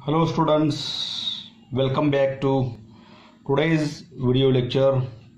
Hello students, welcome back to today's video lecture.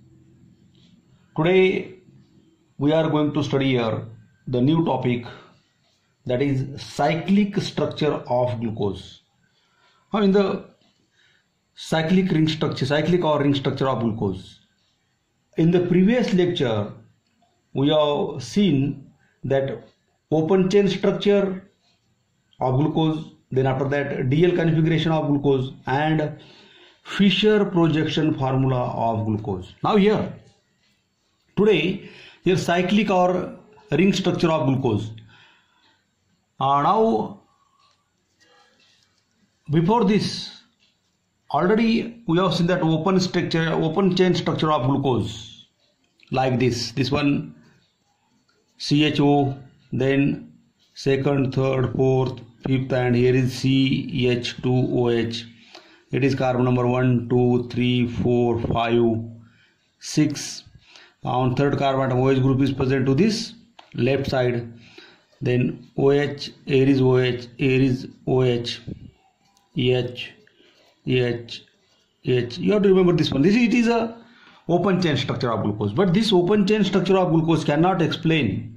Today we are going to study here the new topic, that is cyclic structure of glucose. Now in the cyclic ring structure of glucose. In the previous lecture we have seen that open chain structure of glucose, then after that DL configuration of glucose and Fischer projection formula of glucose. Now today cyclic or ring structure of glucose. Now before this already we have seen that open chain structure of glucose like this one CHO, then second, third, fourth, fifth, and here is CH2OH. It is carbon number 1, 2, 3, 4, 5, 6. On third carbon atom OH group is present to this left side. Then OH, here is OH, here is OH, EH, EH, EH. You have to remember this one. It is a open chain structure of glucose. But this open chain structure of glucose cannot explain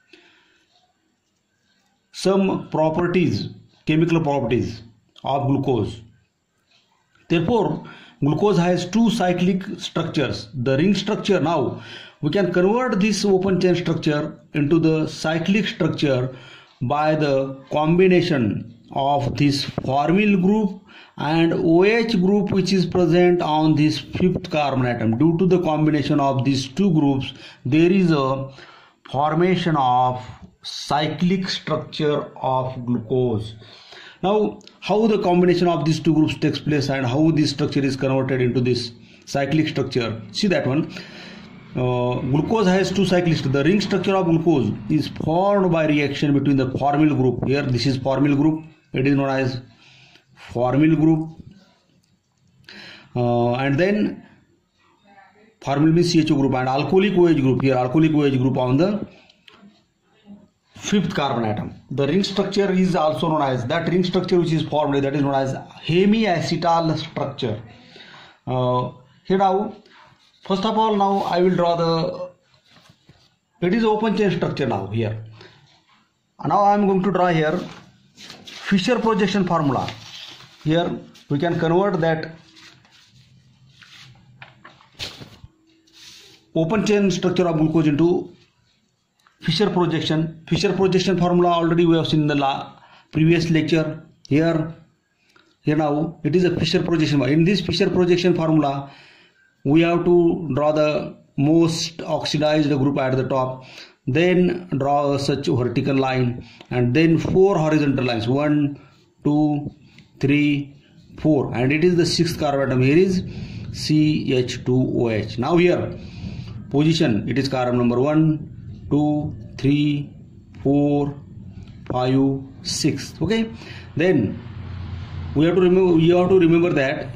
some properties, chemical properties of glucose. Therefore, glucose has two cyclic structures. The ring structure, now we can convert this open chain structure into the cyclic structure by the combination of this formyl group and OH group which is present on this fifth carbon atom. Due to the combination of these two groups, there is a formation of cyclic structure of glucose. Now how the combination of these two groups takes place and how this structure is converted into this cyclic structure. See that one. Glucose has two cyclic structures. The ring structure of glucose is formed by reaction between the formyl group. Here this is formyl group. It is known as formyl group. And then formyl means CHO group and alcoholic OH group. Here alcoholic OH group on the fifth carbon atom. The ring structure is also known as, that ring structure which is formed, that is known as hemiacetal structure. Here now, first of all, now I will draw it is open chain structure now here. Now I am going to draw here Fischer projection formula. Here we can convert that open chain structure of glucose into Fischer projection formula. Already we have seen in the previous lecture. Here now it is a Fischer projection. In this Fischer projection formula we have to draw the most oxidized group at the top, then draw such vertical line and then four horizontal lines, 1, 2, 3, 4, and it is the sixth carbon atom. Here is CH2OH. Now here position, it is carbon number 1, 2, 3, 4, 5, 6. Okay, then we have to remember that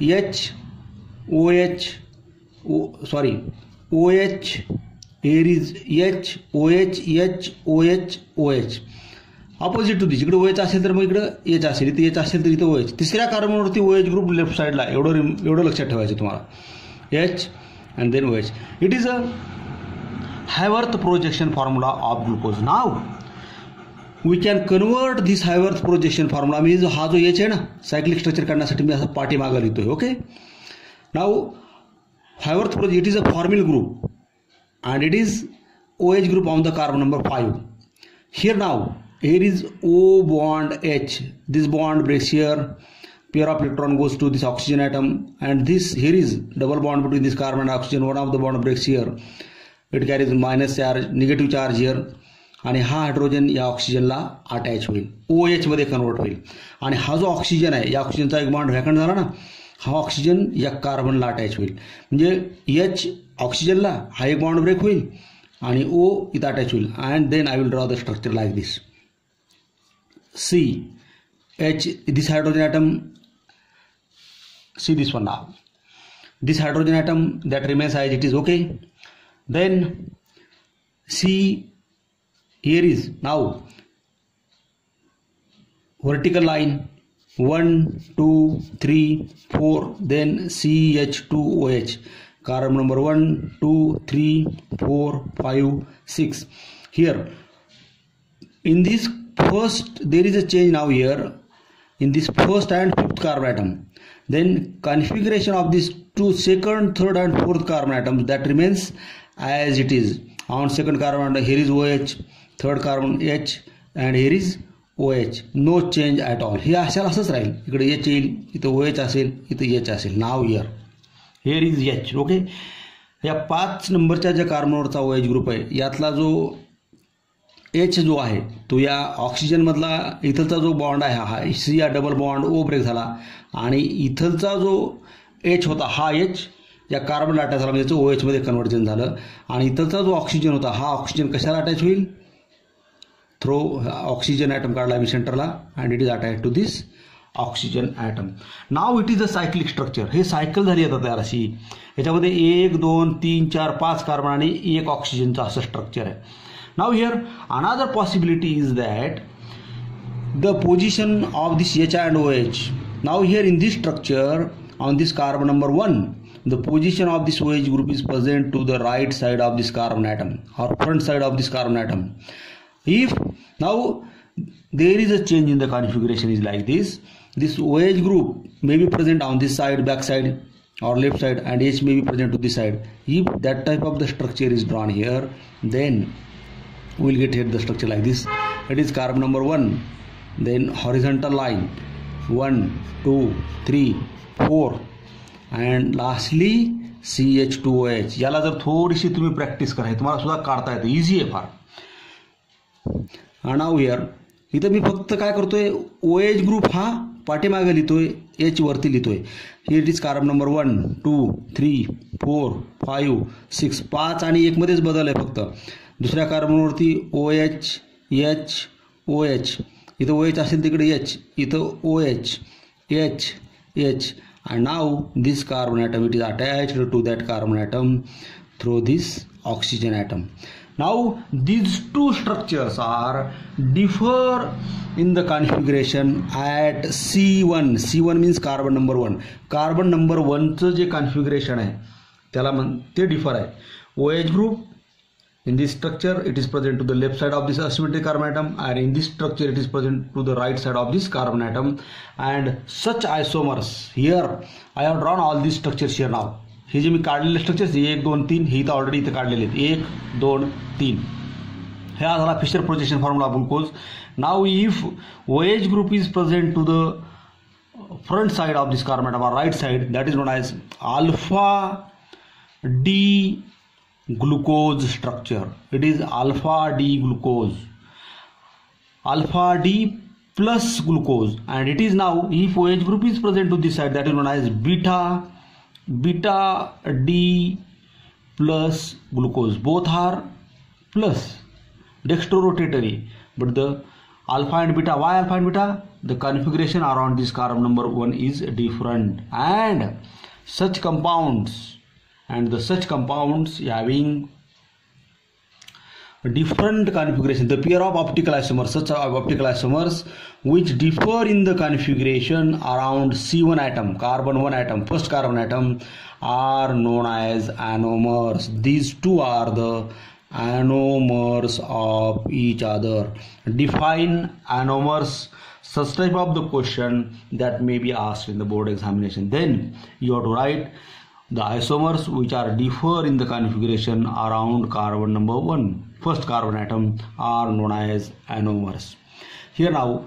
OH, here is H, OH, OH, OH. Opposite to this, इकडे OH असेल तर मग इकडे H असेल, इथे H असेल तर इथे OH. तिसऱ्या कार्बनवरती OH ग्रुप लेफ्ट साइडला, एवढं लक्षात ठेवायचं तुम्हाला. H and then OH. It is a Haworth projection formula of glucose. Now we can convert this Haworth projection formula, means हा जो H आहे ना cyclic structure करण्यासाठी मी असा पाठीमागे लिहितोय. Okay, now Haworth project, it is a formyl group and it is OH group on the carbon number 5. Here now here is O bond H, this bond breaks here, pair of electron goes to this oxygen atom, and this here is double bond between this carbon and oxygen. One of the bond breaks here, it carries minus charge, negative charge here, आणि हा hydrogen या ऑक्सिजनला attach होईल, OH मध्ये convert होईल. आणि हा जो ऑक्सिजन आहे, या ऑक्सिजनचा एक बॉन्ड व्हॅकंट झाला ना, हा ऑक्सिजन या कार्बनला अटॅच होईल. म्हणजे H ऑक्सिजनला हा एक बॉन्ड ब्रेक होईल आणि O इथं अटॅच होईल. And then I will draw the structure like this. C H, this hydrogen atom, see this one now, this hydrogen atom that remains as it is. Okay, then see here is now vertical line, 1, 2, 3, 4, then CH2OH. Carbon number 1, 2, 3, 4, 5, 6. Here, in this first, there is a change now here in this first and fifth carbon atom. Then configuration of these two second, third and fourth carbon atoms, that remains as it is. On second carbon atom, here is OH, third carbon H, and here is OH. No change at all. हे असंच राहील. इकडे H येईल, इथं OH असेल, इथं H असेल. Now here is H. Okay. या 5 नंबरच्या ज्या कार्बनवरचा OH ग्रुप आहे यातला जो H जो आहे तो या ऑक्सिजन मधला इथलचा जो बॉन्ड आहे हा C या डबल बॉन्ड O ब्रेक झाला आणि इथलचा जो H होता हा H या कार्बन अटॅच झाला म्हणजे OH मध्ये कन्व्हर्जन झालं आणि इथलचा जो ऑक्सिजन होता हा ऑक्सिजन कशाला अटॅच होईल थ्रो ऑक्सिजन ॲटम काढला मी सेंटरला and it is attach to this oxygen atom. Now it is a cyclic structure. हे सायकल झाली आता तयार अशी. याच्यामध्ये 1, 2, 3, 4, 5 कार्बन आणि 1 ऑक्सिजनचं असं स्ट्रक्चर आहे. Now here another possibility is that the position of this H and OH. Now here in this structure on this carbon number 1, the position of this OH group is present to the right side of this carbon atom or front side of this carbon atom. If now there is a change in the configuration is like this, this OH group may be present on this side, back side or left side, and H may be present to this side. If that type of the structure is drawn here, then we will get here the structure like this. It is carbon number 1, then horizontal line 1, 2, 3, 4 and lastly CH2OH. याला जर थोडीशी तुम्ही practice करा तुम्हाला सुद्धा काढता येते. Easy आहे फार. आणि नाव हिअर इथं मी फक्त काय करतोय OH ग्रुप हा पाठीमागे लिहितोय H वरती लिहितोय. Here it is carbon number 1, 2, 3, 4, 5, 6. 5 आणि 1 मध्येच बदल आहे फक्त. दुसऱ्या कार्बनवरती OH, H, OH. इथं OH असेल तिकडे H, इथं OH, H, H. And now this carbon atom it is attached to that carbon atom through this oxygen atom. Now these two structures are differ in the configuration at C1. C1 means carbon number 1. Carbon number 1 चं जे configuration आहे त्याला ते differ आहे. OH group in this structure it is present to the left side of this asymmetric carbon atom and in this structure it is present to the right side of this carbon atom. And such isomers here I have drawn all these structures here now. हे जे मी काढलेले structures 1, 2, 3 हे इथं already इथं काढलेले आहेत. 1, 2, 3 हे झाला Fischer projection formula glucose. Now if OH group is present to the front side of this carbon atom or right side, that is known as alpha D glucose structure. It is alpha D glucose, alpha D plus glucose, and it is now if OH group is present to this side, that is known as beta D plus glucose. Both are plus dextrorotatory, but the alpha and beta, why alpha and beta? The configuration around this carbon number 1 is different, and such compounds having different configuration, the pair of optical isomers, such optical isomers which differ in the configuration around C1 atom, carbon 1 atom, first carbon atom, are known as anomers. These two are the anomers of each other. Define anomers, such type of the question that may be asked in the board examination. Then you have to write the isomers which are differ in the configuration around carbon number 1, first carbon atom, are known as anomers. Here now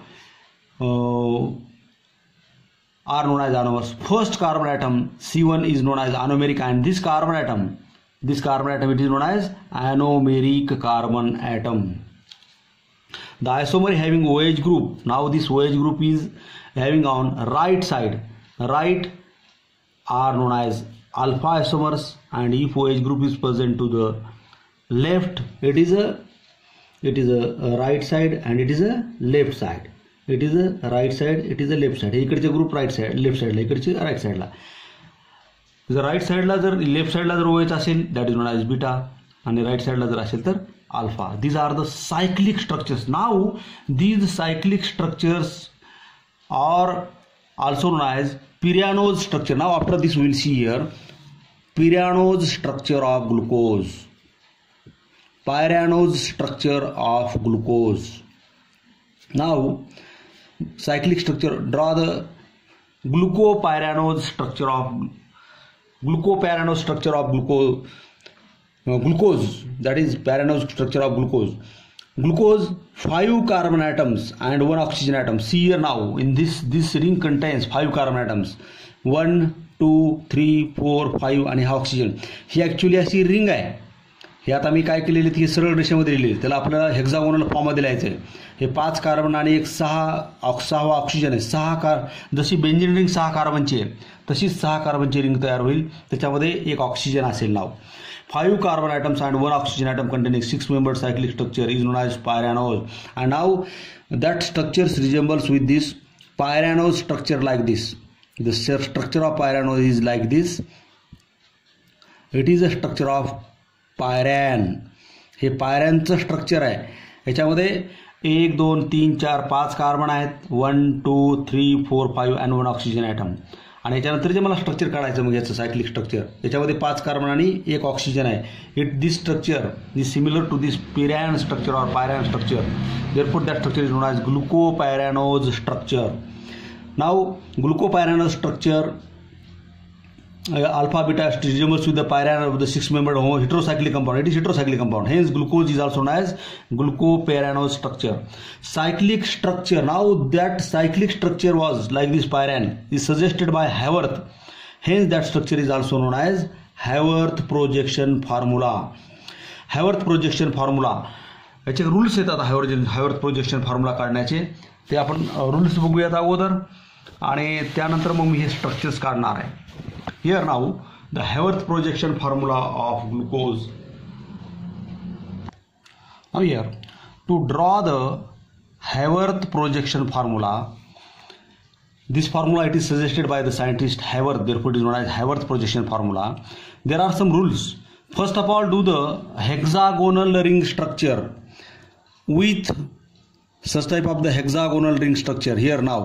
are known as anomers. First carbon atom C1 is known as anomeric, and this carbon atom it is known as anomeric carbon atom. The isomer having OH group, now this OH group is having on right side, right, are known as alpha isomers, and if OH group is present to the left, it is a right side and it is a left side. It is a right side, it is a left side. इकडचे group right side, left साइडला, इकडचे right साइडला. जर right साइडला जर left साइडला जर OH असेल, that is known as beta, आणि राईट साइडला जर असेल तर alpha. These are the cyclic structures. Now these cyclic structures are also known as pyranose structure. Now after this we will see here pyranose structure of glucose. Pyranose structure of glucose. Now cyclic structure, draw the glucopyranose structure of glucose, that is pyranose structure of glucose. Glucose, 5 carbon atoms and 1 oxygen atom. See here now, in this ring contains 5 carbon atoms, 1 2 3 4 5 आणि हा oxygen. ही actually अशी ring आहे. हे आता मी काय केलेली ती सरळ रेषेमध्ये लिहिली, त्याला आपल्याला हेक्सागोनल फॉर्ममध्ये लिहायचं आहे. हे 5 कार्बन आणि एक 6 ऑक्सिजन आहे. 6 जशी बेंझिन रिंग 6 कार्बनची आहे तशीच 6 कार्बनची रिंग तयार होईल. त्याच्यामध्ये एक ऑक्सिजन असेल. नाव 5 carbon atoms and 1 oxygen atom containing 6-membered cyclic structure is known as pyranose. And now that structure resembles with this pyranose structure like this. The structure of pyranose is like this. It is a structure of pyran. हे पायरॅनचं structure आहे. याच्यामध्ये 1 2 3 4 5 carbon आहेत, 1 2 3 4 5 and 1 oxygen atom. आणि याच्यानंतर जे मला structure काढायचं मग याचं सायक्लिक स्ट्रक्चर, याच्यामध्ये 5 कार्बन आणि 1 ऑक्सिजन आहे. This structure is similar to this pyran structure और pyran structure. Therefore that structure is known as glucopyranose structure. Now glucopyranose structure alpha beta resembles with the pyran of the 6-membered heterocyclic compound. It is heterocyclic compound. Hence glucose is also known as glucopyranose structure. Cyclic structure. Now that cyclic structure was like this pyran is suggested by Haworth. Hence that structure is also known as Haworth projection formula. Haworth projection formula. याचे rules येतात Haworth projection formula काढण्याचे. ते आपण rules बघूयात अगोदर आणि त्यानंतर मग मी हे structures काढणार आहे. Here now the Haworth projection formula of glucose. Now here to draw the Haworth projection formula, this formula it is suggested by the scientist Haworth, therefore it is known as Haworth projection formula. There are some rules. First of all, do the hexagonal ring structure with such type of the hexagonal ring structure. Here now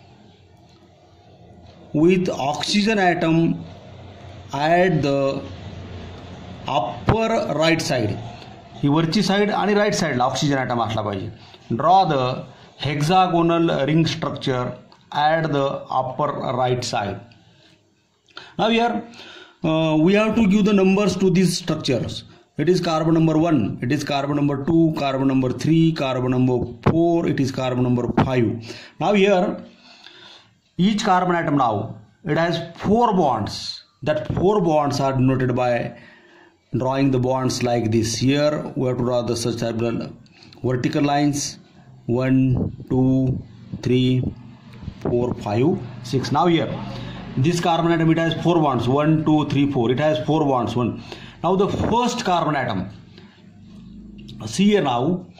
with oxygen atom at the upper right side. ही वरची side आणि right साइडला oxygen atom असला पाहिजे. Draw the hexagonal ring structure at the upper right side. Now here we have to give the numbers to this structures. It is carbon number 1, it is carbon number 2, carbon number 3, carbon number 4, it is carbon number 5. Now here each carbon atom now it has 4 bonds. That 4 bonds are denoted by drawing the bonds like this. Here we have to draw the such type of vertical lines 1 2 3 4 5 6. Now here this carbon atom it has 4 bonds 1 2 3 4. It has 4 bonds. Now the first carbon atom, see here now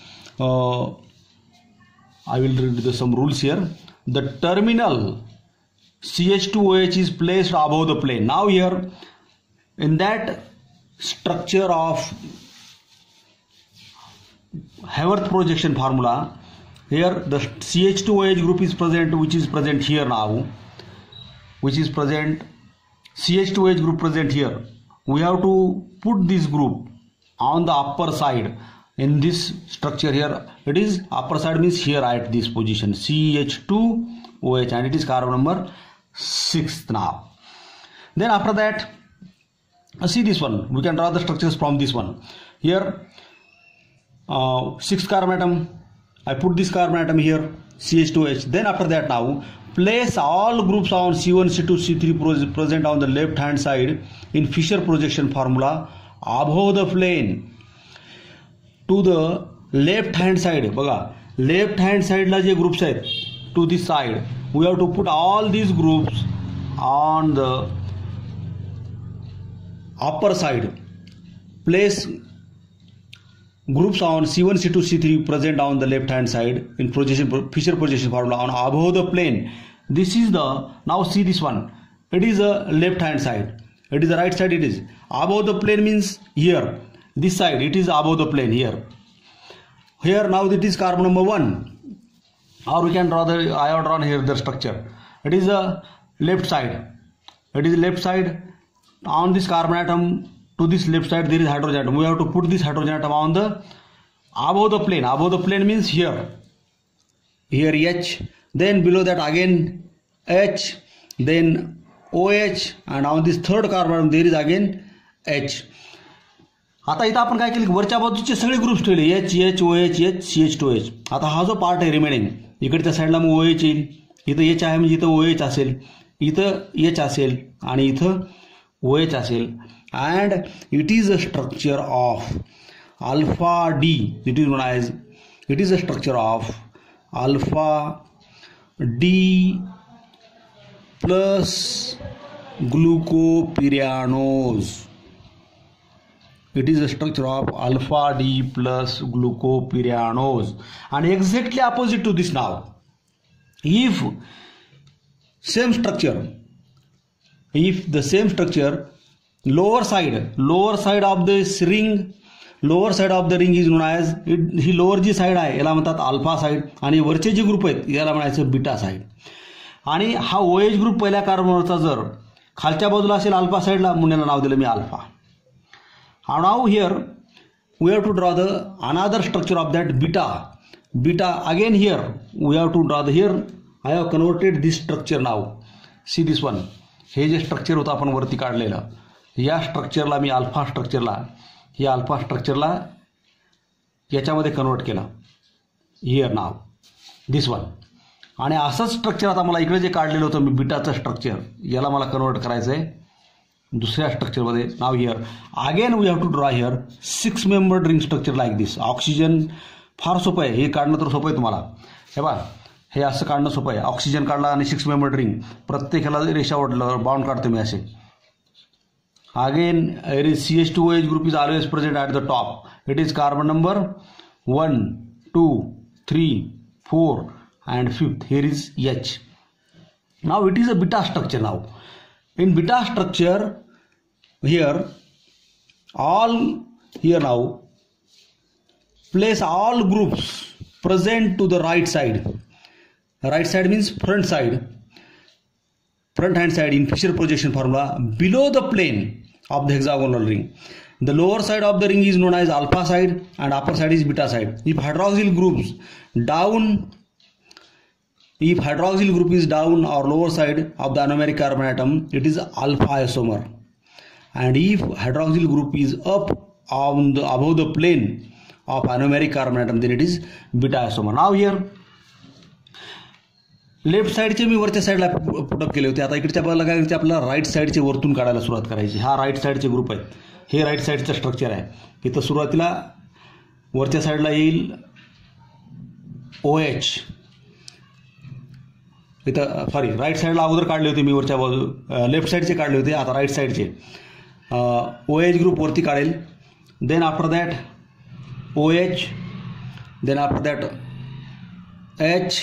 I will read some rules here. The terminal CH2OH is placed above the plane. Now here in that structure of Haworth projection formula, here the CH2OH group is present, which is present here now, which is present CH2OH group present here. We have to put this group on the upper side in this structure. Here it is upper side means here at this position CH2OH and it is carbon number 6 now. Then after that see this one, we can draw the structures from this one. Here 6th carbon atom, I put this carbon atom here CH2OH. Then after that now place all groups on C1 C2 C3 present on the left hand side in Fisher projection formula above the plane. To the left hand side बघा left hand side ला जे groups आहेत to this side we have to put all these groups on the upper side. Place groups on C1 C2 C3 present on the left hand side in Fisher projection formula on above the plane. This is the, now see this one, it is a left hand side, it is the right side, it is above the plane means here this side it is above the plane here. Here now it is carbon number 1, or we can draw the, I have drawn here the structure. It is the left side. It is left side. On this carbon atom, to this left side there is hydrogen atom. We have to put this hydrogen atom on the above the plane. Above the plane means here H, then below that again H, then OH, and on this third carbon atom there is again H. आता इथं आपण काय केलं, वरच्या बाजूचे सगळे groups ठेवले, H, OH, CH2H. आता हा जो पार्ट आहे रिमेनिंग, इकडच्या साईडला मग OH येईल, इथं H आहे म्हणजे इथं OH असेल, इथं H असेल आणि इथं OH असेल. And it is a structure of alpha D. It is known as, it is a structure of alpha D plus glucopyranose. It is a structure of alpha D plus glucopyranose, and exactly opposite to this now. If same structure, if the same structure, lower side of this ring, lower side of the ring is known as, ही lower जी side आहे याला म्हणतात alpha side, आणि वरचे जे group आहेत याला म्हणायचं बीटा साइड. आणि हा OH ग्रुप पहिल्या कार्बनवरचा जर खालच्या बाजूला असेल अल्फा साइडला, म्हणून याला नाव दिलं मी alpha. And now here we have to draw the another structure of that beta. Again here we have to draw the, here I have converted this structure now. See this one. हे जे structure होतं आपण वरती काढलेलं, या स्ट्रक्चरला मी alpha स्ट्रक्चरला, या alpha स्ट्रक्चरला याच्यामध्ये convert केलं. Here now this one. आणि असंच स्ट्रक्चर आता मला इकडे जे काढलेलं होतं मी बीटाचं स्ट्रक्चर, याला मला कन्वर्ट करायचं आहे दुसऱ्या स्ट्रक्चरमध्ये. Now here again we have to draw here 6 membered ring structure like this. Oxygen फार सोपं आहे, हे काढणं तर सोपं आहे तुम्हाला. हे बघा, हे असं काढणं सोपं आहे. ऑक्सिजन काढला आणि 6 मेंबर्ड रिंग, प्रत्येकाला रेषा ओढलं बाउंड काढतो मी असे. Again CH2OH group is always present at the top. It is carbon number 1, 2, 3, 4 and 5th. Here is H. Now it is a beta structure. Now in beta structure, here now place all groups present to the right side. Right side means front hand side in Fisher projection formula, below the plane of the hexagonal ring. The lower side of the ring is known as alpha side and upper side is beta side. If hydroxyl group is down or lower side of the anomeric carbon atom, it is alpha isomer. And if hydroxyl group is up on the above the plane of anomeric carbon atom, then it is beta isomer. Now here left साईडचे मी वरच्या साईडला put up केले होते. आता इकडच्या बाजूला काय करायचे, आपल्याला राईट साईडचे वरतून काढायला सुरुवात करायची. हा राईट साईडचे ग्रुप आहेत, हे राईट साईडचं स्ट्रक्चर आहे. इथं सुरुवातीला वरच्या साईडला येईल OH. इथं सॉरी राईट साईडला अगोदर काढले होते मी वरच्या बाजू, लेफ्ट साईडचे काढले होते. आता राईट साईडचे OH ग्रुप वरती काढेल. Then after that OH, then after that H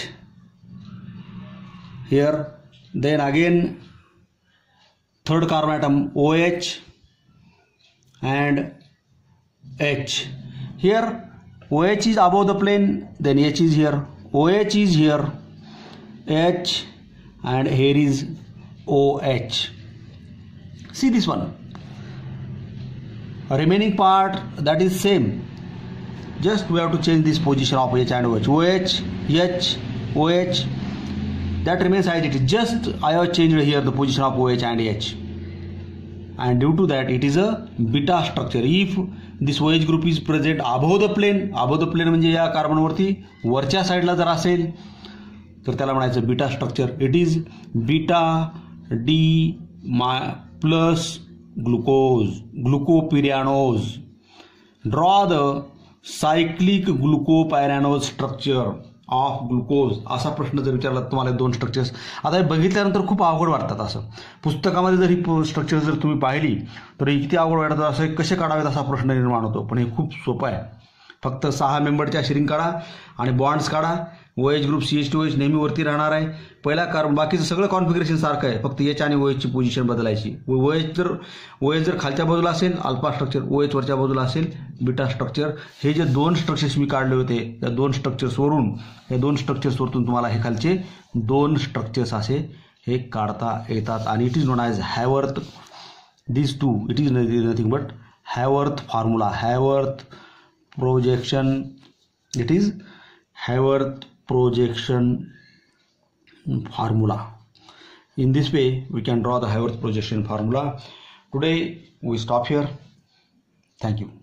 here, then again third carbon atom OH and H. Here OH is above the plane, then H is here, OH is here, H, and here is OH. See this one, remaining part that is same, just we have to change this position of H and OH. OH, H, OH, that remains as it is, just I have changed here the position of OH and H, and due to that it is a beta structure. If this OH group is present above the plane म्हणजे या carbon वरती वरच्या साईडला जर असेल तर त्याला म्हणायचं beta structure. It is beta D plus glucopyranose. Draw the cyclic glucopyranose structure of glucose. असा प्रश्न जर विचारला तुम्हाला 2 स्ट्रक्चर्स, आता हे बघितल्यानंतर खूप अवघड वाटतात. असं पुस्तकामध्ये जर ही स्ट्रक्चर जर तुम्ही पाहिली तर किती अवघड वाटतं, असं कसे काढावेत असा प्रश्न निर्माण होतो. पण हे खूप सोपं आहे. फक्त 6 मेंबरच्या शिरिंग काढा आणि बॉन्ड्स काढा. OH ग्रुप CH2OH नेहमी वरती राहणार आहे. पहिला कार्बन, बाकीचं सगळं कॉन्फिगरेशन सारखं आहे, फक्त H आणि OH ची पोझिशन बदलायची. OH जर खालच्या बाजूला असेल अल्फा स्ट्रक्चर, OH वरच्या बाजूला असेल बीटा स्ट्रक्चर. हे जे 2 स्ट्रक्चर्स मी काढले होते त्या 2 स्ट्रक्चर्सवरून तुम्हाला हे खालचे 2 स्ट्रक्चर्स असे हे काढता येतात आणि it is known as Haworth. these two, it is nothing but Haworth formula, Haworth projection. It is Haworth projection formula. In this way we can draw the Haworth projection formula. Today we stop here. Thank you.